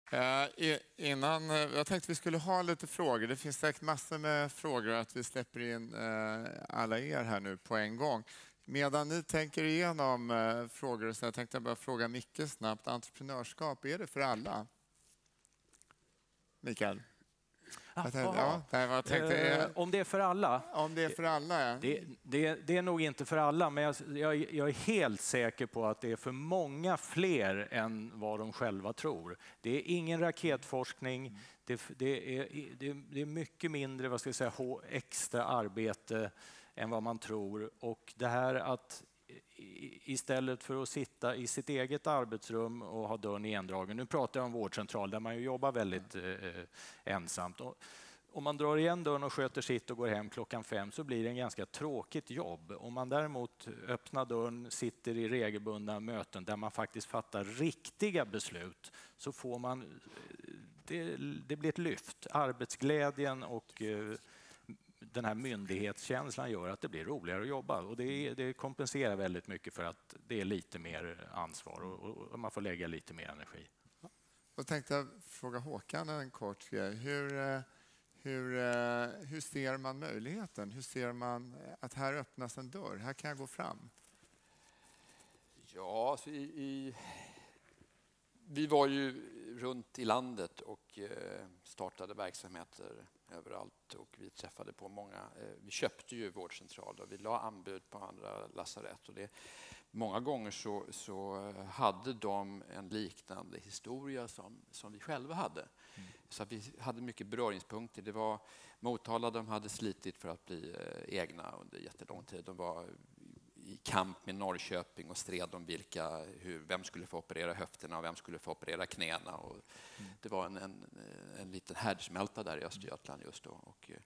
Innan, jag tänkte vi skulle ha lite frågor. Det finns säkert massor med frågor att vi släpper in alla er här nu på en gång. Medan ni tänker igenom frågor så jag tänkte bara fråga Micke snabbt. Entreprenörskap, är det för alla? Mikael? Om det är för alla? Om det är för alla, ja. Det är nog inte för alla, men jag är helt säker på att det är för många fler än vad de själva tror. Det är ingen raketforskning, det är mycket mindre, vad ska jag säga, extra arbete än vad man tror. Och det här att istället för att sitta i sitt eget arbetsrum och ha dörren igendragen. Nu pratar jag om vårdcentral där man ju jobbar väldigt ensamt. Om man drar igen dörren och sköter sitt och går hem 5:00 så blir det en ganska tråkigt jobb. Om man däremot öppnar dörren, sitter i regelbundna möten där man faktiskt fattar riktiga beslut, så får man det blir ett lyft. Arbetsglädjen och den här myndighetskänslan gör att det blir roligare att jobba, och det kompenserar väldigt mycket för att det är lite mer ansvar och man får lägga lite mer energi. Då tänkte jag fråga Håkan en kort grej. Hur ser man möjligheten? Hur ser man att här öppnas en dörr? Här kan jag gå fram. Ja, alltså vi var ju runt i landet och startade verksamheter överallt, och vi träffade på många. Vi köpte ju vårdcentraler och vi la anbud på andra lasarett, och många gånger så hade de en liknande historia som vi själva hade. Så vi hade mycket beröringspunkter. Det var Motala, de hade slitit för att bli egna under jättelång tid. De var i kamp med Norrköping och stred om vem skulle få operera höfterna och vem skulle få operera knäna. Och det var en liten härdsmälta där i Östergötland just då.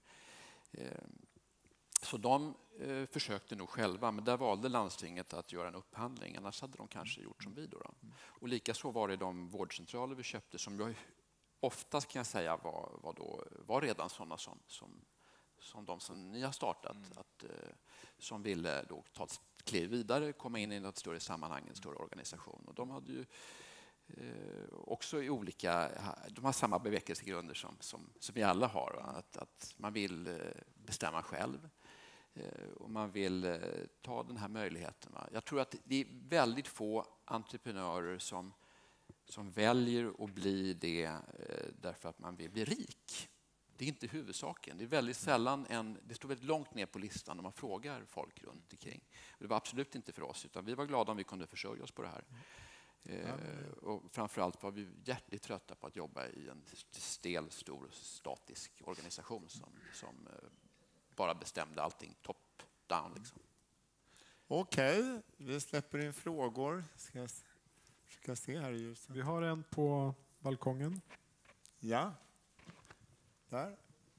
Så de försökte nog själva, men där valde landstinget att göra en upphandling. Annars hade de kanske gjort som vi då. Och likaså var det de vårdcentraler vi köpte som jag oftast kan jag säga var redan sådana som de som ni har startat, som ville då ta ett kliv vidare, komma in i något större sammanhang, en större organisation. Och de hade ju också de har samma bevekelsegrunder som vi alla har, att man vill bestämma själv och man vill ta den här möjligheten. Jag tror att det är väldigt få entreprenörer som väljer att bli det därför att man vill bli rik. Det är inte huvudsaken. Det är väldigt sällan det står väldigt långt ner på listan när man frågar folk runt omkring. Det var absolut inte för oss, utan vi var glada om vi kunde försörja oss på det här. Och framförallt var vi hjärtligt trötta på att jobba i en stel, stor, statisk organisation som bara bestämde allting top down. Liksom. Okej, vi släpper in frågor. Ska jag försöka se här i ljuset. Vi har en på balkongen. Ja. Där.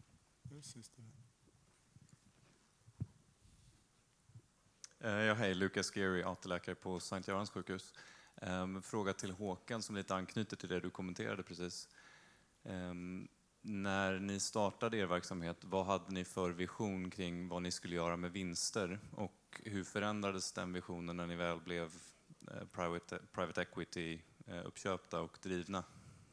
Hej, Lucas Gary, AT-läkare på Sankt Görans sjukhus. Fråga till Håkan som lite anknyter till det du kommenterade precis. När ni startade er verksamhet, vad hade ni för vision kring vad ni skulle göra med vinster? Och hur förändrades den visionen när ni väl blev private equity uppköpta och drivna?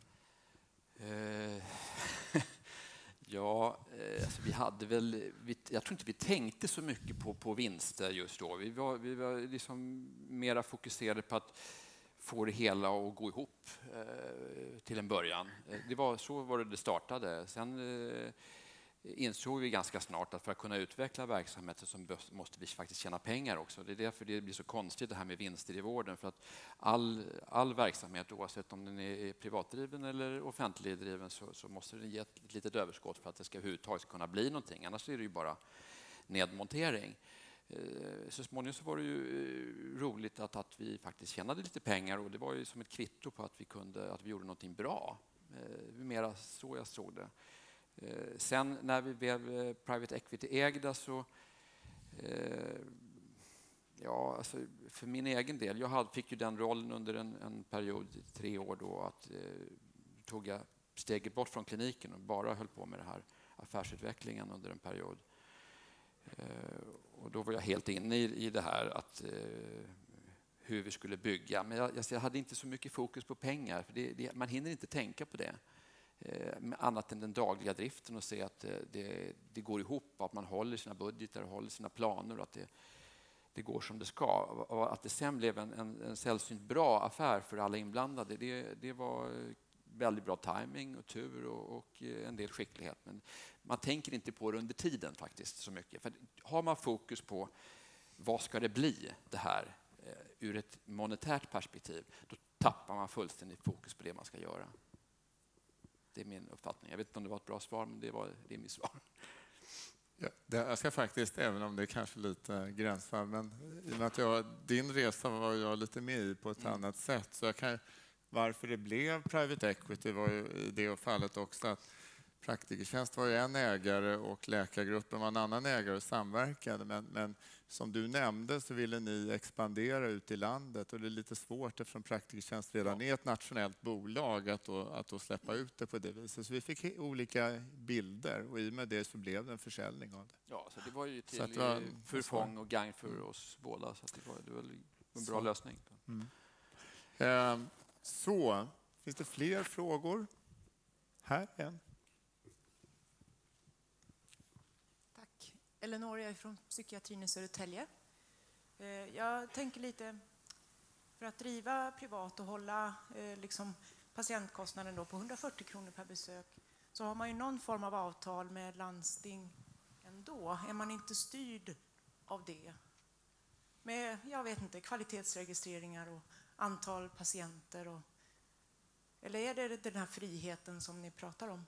Ja, alltså jag tror inte vi tänkte så mycket på vinster just då. Vi var liksom mera fokuserade på att få det hela att gå ihop till en början. Så var det startade. Sen insåg vi ganska snart att för att kunna utveckla verksamheten så måste vi faktiskt tjäna pengar också. Det är därför det blir så konstigt det här med vinster i vården. För att all verksamhet, oavsett om den är privatdriven eller offentligdriven, så måste den ge ett litet överskott för att det ska överhuvudtaget kunna bli någonting. Annars är det ju bara nedmontering. Så småningom så var det ju roligt att vi faktiskt tjänade lite pengar, och det var ju som ett kvitto på att vi gjorde någonting bra. Mera så jag såg det. Sen när vi blev private equity-ägda så alltså för min egen del, jag fick ju den rollen under en period, 3 år då, att tog jag steget bort från kliniken och bara höll på med det här affärsutvecklingen under en period. Och då var jag helt inne i det här att hur vi skulle bygga. Men jag hade inte så mycket fokus på pengar, för man hinner inte tänka på det. Annat än den dagliga driften och se att det går ihop, att man håller sina budgetar och håller sina planer och att det går som det ska. Och att det sen blev en sällsynt bra affär för alla inblandade, det var väldigt bra timing och tur och en del skicklighet. Men man tänker inte på det under tiden faktiskt så mycket. För har man fokus på vad ska det bli det här ur ett monetärt perspektiv, då tappar man fullständigt fokus på det man ska göra. Det är min uppfattning. Jag vet inte om det var ett bra svar, men det är mitt svar. Ja, jag ska faktiskt, även om det är kanske lite gränsfall, men i och med att din resa var jag lite med i på ett annat sätt, så varför det blev private equity var ju i det fallet också att Praktikertjänst var ju en ägare och läkargruppen var en annan ägare och samverkade. Men som du nämnde så ville ni expandera ut i landet och det är lite svårt eftersom Praktikertjänst redan är ett nationellt bolag att då släppa ut det på det viset. Så vi fick olika bilder och i och med det så blev det en försäljning av det. Ja, så det var ju till förfång och gagn för oss båda, så det var en bra lösning. Så, finns det fler frågor? Här en. Tack. Eleonora, jag är från psykiatrin i Södertälje. Jag tänker lite, för att driva privat och hålla patientkostnaden då på 140 kronor per besök, så har man ju någon form av avtal med landsting ändå. Är man inte styrd av det? Med, jag vet inte, kvalitetsregistreringar och antal patienter? Eller är det den här friheten som ni pratar om?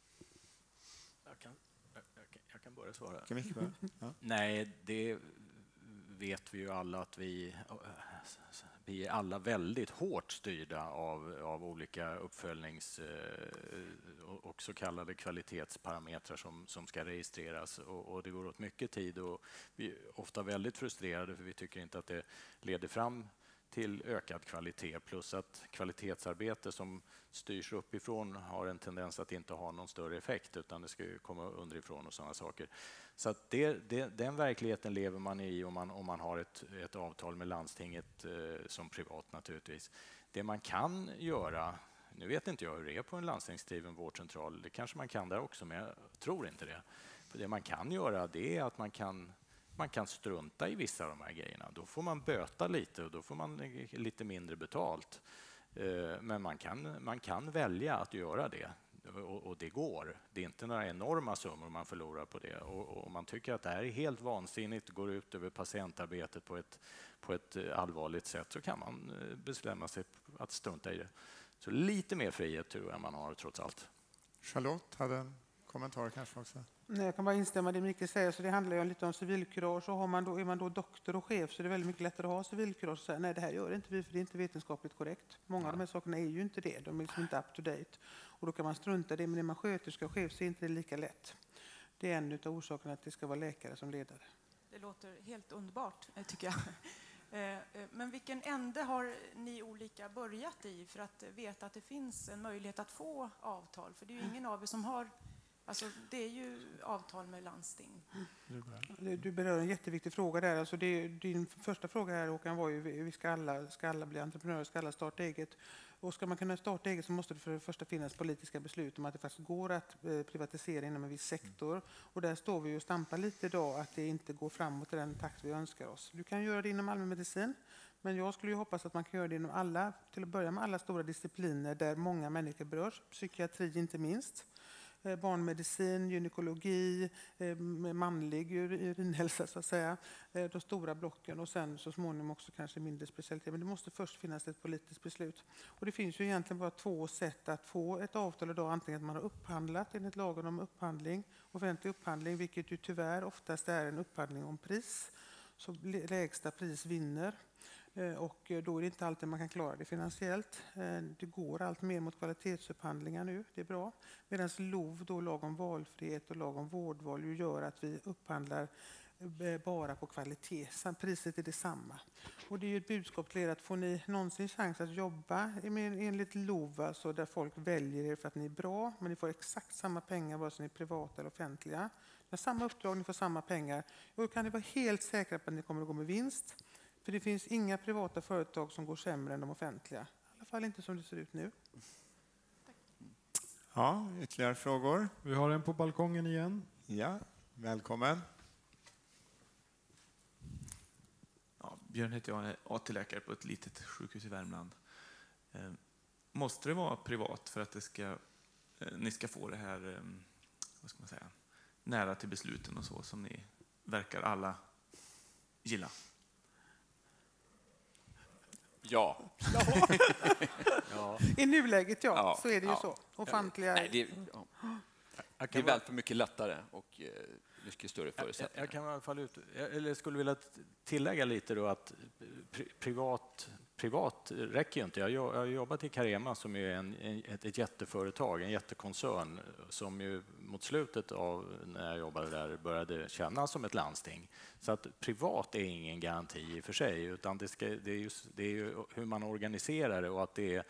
Jag kan börja svara. Ja. Nej, det vet vi ju alla att vi är alla väldigt hårt styrda av olika uppföljnings- och så kallade kvalitetsparametrar som ska registreras. Och det går åt mycket tid och vi är ofta väldigt frustrerade för vi tycker inte att det leder fram till ökad kvalitet, plus att kvalitetsarbete som styrs uppifrån har en tendens att inte ha någon större effekt utan det ska ju komma underifrån och sådana saker. Så att den verkligheten lever man i om man har ett avtal med landstinget som privat naturligtvis. Det man kan göra, nu vet inte jag hur det är på en landstingsdriven vårdcentral, det kanske man kan där också men jag tror inte det. För det man kan göra det är att man kan strunta i vissa av de här grejerna. Då får man böta lite och då får man lite mindre betalt. Men man kan välja att göra det och det går. Det är inte några enorma summor man förlorar på det. Och om man tycker att det här är helt vansinnigt och går ut över patientarbetet på ett allvarligt sätt så kan man bestämma sig att strunta i det. Så lite mer frihet tror jag man har trots allt. Charlotte hade en kommentar kanske också. Nej, jag kan bara instämma i det Micke säger. Så det handlar ju lite om civilkurage. Och är man då doktor och chef så är det väldigt mycket lättare att ha civilkurage och säga nej, det här gör inte vi för det är inte vetenskapligt korrekt. Många av de här sakerna är ju inte det. De är liksom inte up to date. Och då kan man strunta i det. Men när man sköterska och chef så är inte det lika lätt. Det är en av orsakerna att det ska vara läkare som ledare. Det låter helt underbart, tycker jag. Men vilken ände har ni olika börjat i för att veta att det finns en möjlighet att få avtal? För det är ju ingen av er som har... Alltså, det är ju avtal med landsting. Du berör en jätteviktig fråga där. Alltså din första fråga här, Håkan, var ju vi ska alla bli entreprenörer, ska alla starta eget. Och ska man kunna starta eget så måste det för det första finnas politiska beslut om att det faktiskt går att privatisera inom en viss sektor. Och där står vi och stampar lite idag att det inte går framåt i den takt vi önskar oss. Du kan göra det inom allmänmedicin, men jag skulle ju hoppas att man kan göra det inom alla, till att börja med alla stora discipliner där många människor berörs, psykiatri inte minst. Barnmedicin, gynekologi, manlig urinhälsa så att säga, de stora blocken och sen så småningom också kanske mindre specialitet. Men det måste först finnas ett politiskt beslut. Och det finns ju egentligen bara två sätt att få ett avtal idag. Antingen att man har upphandlat enligt lagen om upphandling, offentlig upphandling, vilket ju tyvärr oftast är en upphandling om pris. Så lägsta pris vinner. Och då är det inte alltid man kan klara det finansiellt. Det går allt mer mot kvalitetsupphandlingar nu, det är bra. Medan LOV, då lag om valfrihet och lag om vårdval, ju gör att vi upphandlar bara på kvalitet. Priset är detsamma. Och det är ju ett budskap till er att får ni någonsin chans att jobba enligt LOV, alltså där folk väljer er för att ni är bra, men ni får exakt samma pengar vare sig ni är privata eller offentliga. Ni har samma uppdrag, ni får samma pengar. Och då kan ni vara helt säkra på att ni kommer att gå med vinst. För det finns inga privata företag som går sämre än de offentliga. I alla fall inte som det ser ut nu. Ja, ytterligare frågor? Vi har en på balkongen igen. Ja, välkommen. Ja, Björn heter jag, är AT-läkare på ett litet sjukhus i Värmland. Måste det vara privat för att ni ska få det här, vad ska man säga, nära till besluten och så som ni verkar alla gilla? Ja. I nuläget Ja, så är det ju ja. så. Offentliga... Nej, det är väl för mycket lättare och mycket större förutsättningar. Jag kan i alla fall skulle vilja tillägga lite då att privat räcker ju inte. Jag har jobbat i Carema som är ett jätteföretag, en jättekoncern som ju mot slutet av när jag jobbade där började kännas som ett landsting. Så att privat är ingen garanti i för sig, utan det är ju hur man organiserar det och att det är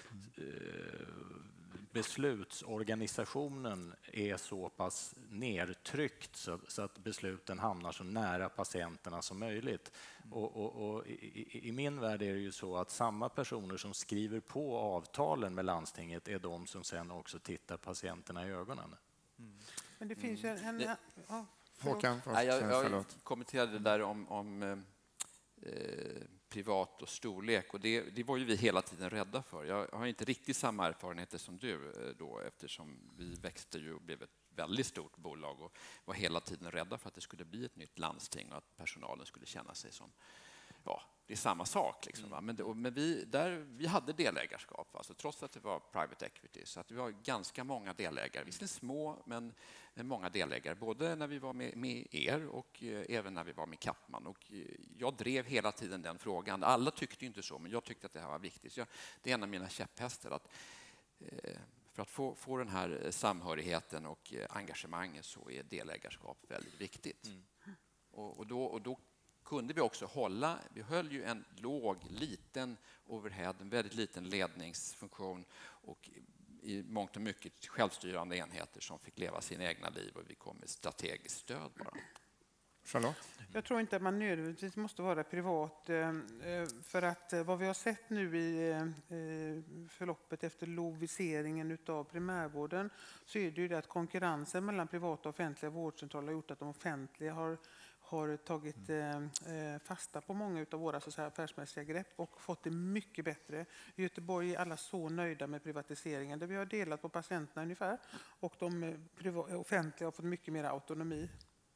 beslutsorganisationen är så pass nedtryckt så att besluten hamnar så nära patienterna som möjligt. Och i min värld är det ju så att samma personer som skriver på avtalen med landstinget är de som sen också tittar patienterna i ögonen. Men det finns ju Håkan, jag kommenterade det där om privat och storlek, och det var ju vi hela tiden rädda för. Jag har inte riktigt samma erfarenheter som du då, eftersom vi växte ju och blev ett väldigt stort bolag och var hela tiden rädda för att det skulle bli ett nytt landsting och att personalen skulle känna sig som, ja, det är samma sak liksom, va? Men vi hade delägarskap, alltså, trots att det var private equity, så att vi har ganska många delägare, visserligen små men många delägare, både när vi var med er och även när vi var med Kappman, och jag drev hela tiden den frågan. Alla tyckte inte så, men jag tyckte att det här var viktigt. Så det är en av mina käpphästar, att för att få den här samhörigheten och engagemanget så är delägarskap väldigt viktigt. Och då kunde vi också vi höll ju en liten overhead, en väldigt liten ledningsfunktion och i mångt och mycket självstyrande enheter som fick leva sina egna liv, och vi kom med strategiskt stöd bara. Charlotte? Jag tror inte att man nödvändigtvis måste vara privat, för att vad vi har sett nu i förloppet efter loviseringen av primärvården, så är det ju det att konkurrensen mellan privata och offentliga vårdcentraler har gjort att de offentliga har tagit fasta på många av våra så här affärsmässiga grepp och fått det mycket bättre. I Göteborg är alla så nöjda med privatiseringen, där vi har delat på patienterna ungefär, och de offentliga har fått mycket mer autonomi.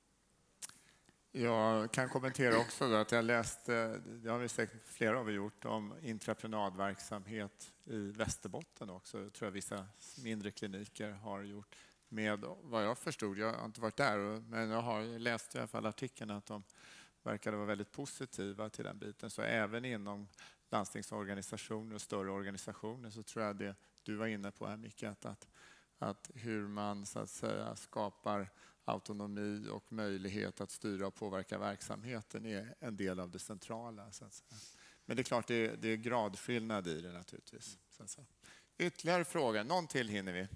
Jag kan kommentera också då att jag läste, det har vi säkert flera av er gjort, om intraprenadverksamhet i Västerbotten också. Jag tror att vissa mindre kliniker har gjort, med vad jag förstod, jag har inte varit där, men jag har läst i alla fall artikeln att de verkade vara väldigt positiva till den biten. Så även inom landstingsorganisationer och större organisationer så tror jag det du var inne på här, Micke, att hur man så att säga skapar autonomi och möjlighet att styra och påverka verksamheten är en del av det centrala. Så att säga. Men det är klart, det är gradskillnad i det naturligtvis. Så att säga. Ytterligare frågor, någon till hinner vi.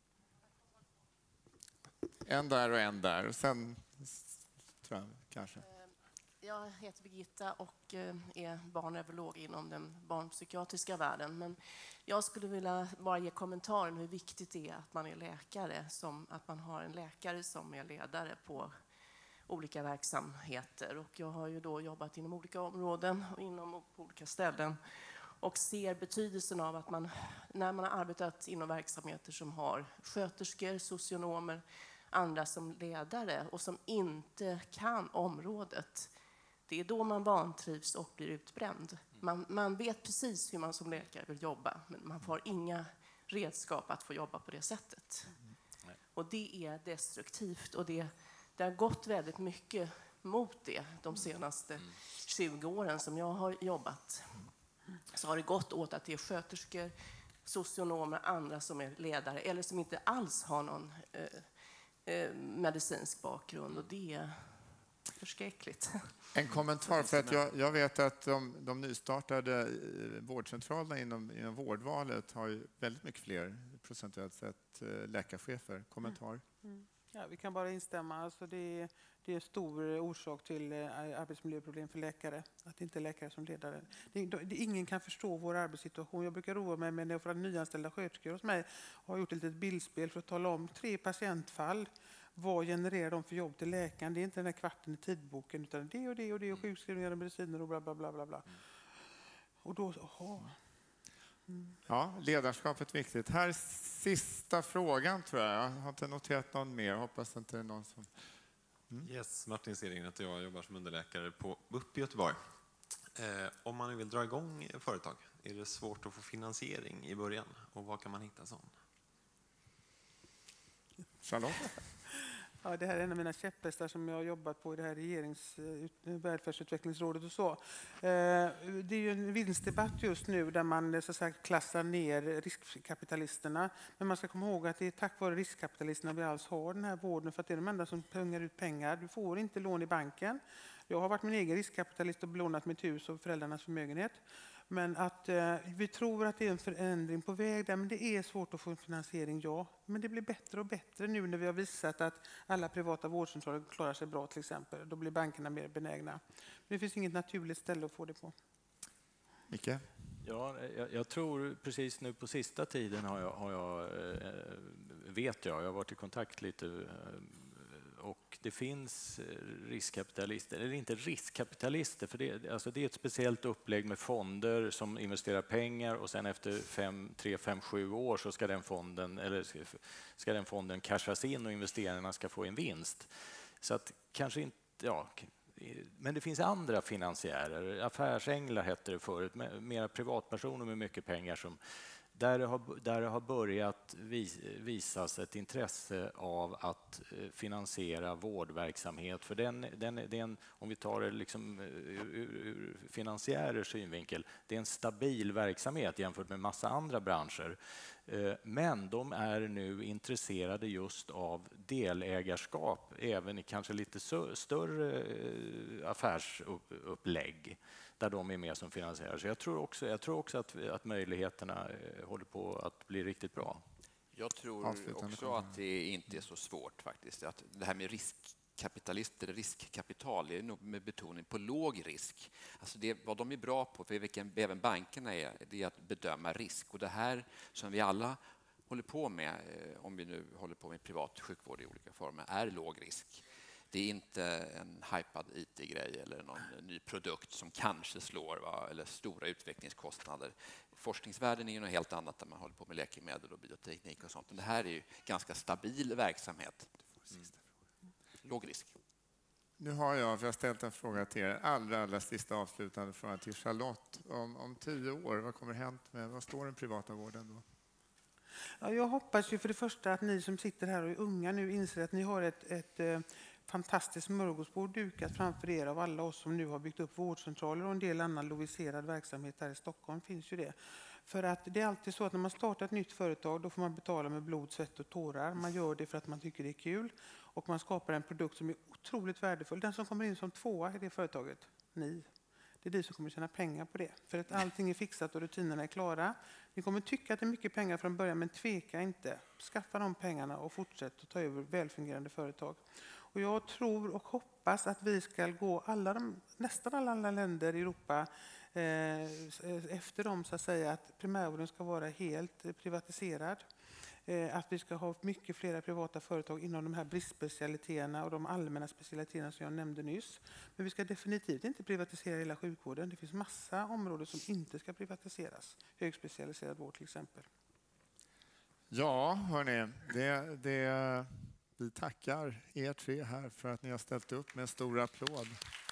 En där och en där. Och sen tror jag kanske. Jag heter Birgitta och är barnneurolog inom den barnpsykiatriska världen. Men jag skulle vilja bara ge kommentaren hur viktigt det är att man är läkare, att man har en läkare som är ledare på olika verksamheter. Och jag har ju då jobbat inom olika områden och på olika ställen och ser betydelsen av att man, när man har arbetat inom verksamheter som har sköterskor, socionomer, andra som ledare och som inte kan området, det är då man vantrivs och blir utbränd. Man vet precis hur man som läkare vill jobba, men man får inga redskap att få jobba på det sättet. Och det är destruktivt, och det har gått väldigt mycket mot det de senaste 20 åren som jag har jobbat. Så har det gått åt att det är sköterskor, socionomer, andra som är ledare eller som inte alls har någon medicinsk bakgrund, och det är förskräckligt. En kommentar, för att jag vet att de nystartade vårdcentralerna inom vårdvalet har ju väldigt mycket fler procentuellt sett läkarchefer. Kommentar? Ja, vi kan bara instämma. Alltså det är en stor orsak till arbetsmiljöproblem för läkare. Att det inte är läkare som ledare. Ingen kan förstå vår arbetssituation. Jag brukar roa mig med när jag får nyanställda sköterskor hos mig. Har gjort ett litet bildspel för att tala om 3 patientfall. Vad genererar de för jobb till läkaren? Det är inte den här kvarten i tidboken utan det och det och det och sjukskrivningar och mediciner och bla bla bla bla bla. Och då, Ja, ledarskapet är viktigt. Här sista frågan tror jag. Jag har inte noterat någon mer. Hoppas inte det är någon som... Yes, Martin Seringen heter jag jobbar som underläkare på BUP i Göteborg. Om man vill dra igång företag, är det svårt att få finansiering i början? Och var kan man hitta sån? Charlotte? Ja, det här är en av mina käpphästar som jag har jobbat på i det här välfärdsutvecklingsrådet och så. Det är ju en vinstdebatt just nu där man så att säga, klassar ner riskkapitalisterna. Men man ska komma ihåg att det är tack vare riskkapitalisterna vi alls har den här vården, för att det är de enda som pungar ut pengar. Du får inte lån i banken. Jag har varit min egen riskkapitalist och belånat mitt hus och föräldrarnas förmögenhet. Men att vi tror att det är en förändring på väg där, men det är svårt att få en finansiering, ja. Men det blir bättre och bättre nu när vi har visat att alla privata vårdcentraler klarar sig bra till exempel. Då blir bankerna mer benägna. Men det finns inget naturligt ställe att få det på. Micke? Ja, jag tror precis nu på sista tiden vet jag har varit i kontakt lite och det finns riskkapitalister, eller inte riskkapitalister, för det är ett speciellt upplägg med fonder som investerar pengar och sen efter 3, 5, 7 år så ska den fonden cashas in och investerarna ska få en vinst. Så att kanske inte, men det finns andra finansiärer, affärsänglar hette det förut, mera privatpersoner med mycket pengar som där det har börjat visas ett intresse av att finansiera vårdverksamhet. För om vi tar det liksom ur finansiärers synvinkel, det är en stabil verksamhet jämfört med massa andra branscher. Men de är nu intresserade just av delägarskap, även i kanske lite större affärsupplägg där de är med som finansiärer. Så jag tror också att möjligheterna håller på att bli riktigt bra. Jag tror också att det inte är så svårt faktiskt. Att det här med riskkapitalister, riskkapital, är nog med betoning på låg risk. Alltså vad de är bra på, för vilken även bankerna är, det är att bedöma risk. Och det här som vi alla håller på med, om vi nu håller på med privat sjukvård i olika former, är låg risk. Det är inte en hypad IT-grej eller någon ny produkt som kanske slår, eller stora utvecklingskostnader. Forskningsvärlden är ju något helt annat där man håller på med läkemedel och bioteknik och sånt. Men det här är ju ganska stabil verksamhet. Låg risk. Nu har jag ställt en fråga till er. Allra sista avslutande fråga till Charlotte. Om 10 år, vad kommer hänt med, vad står den privata vården då? Ja, jag hoppas ju för det första att ni som sitter här och är unga nu inser att ni har ett fantastiskt smörgåsbord dukat framför er av alla oss som nu har byggt upp vårdcentraler och en del annan loviserad verksamhet här i Stockholm finns ju det. För att det är alltid så att när man startar ett nytt företag då får man betala med blod, svett och tårar. Man gör det för att man tycker det är kul och man skapar en produkt som är otroligt värdefull. Den som kommer in som 2:a i det företaget, ni. Det är ni som kommer tjäna pengar på det. För att allting är fixat och rutinerna är klara. Ni kommer tycka att det är mycket pengar från början, men tveka inte. Skaffa de pengarna och fortsätt att ta över välfungerande företag. Och jag tror och hoppas att vi ska gå nästan alla länder i Europa efter dem, så att säga, att primärvården ska vara helt privatiserad. Att vi ska ha mycket fler privata företag inom de här bristspecialiteterna och de allmänna specialiteterna som jag nämnde nyss. Men vi ska definitivt inte privatisera hela sjukvården. Det finns massa områden som inte ska privatiseras. Högspecialiserad vård till exempel. Ja, hörni, vi tackar er 3 här för att ni har ställt upp med en stor applåd.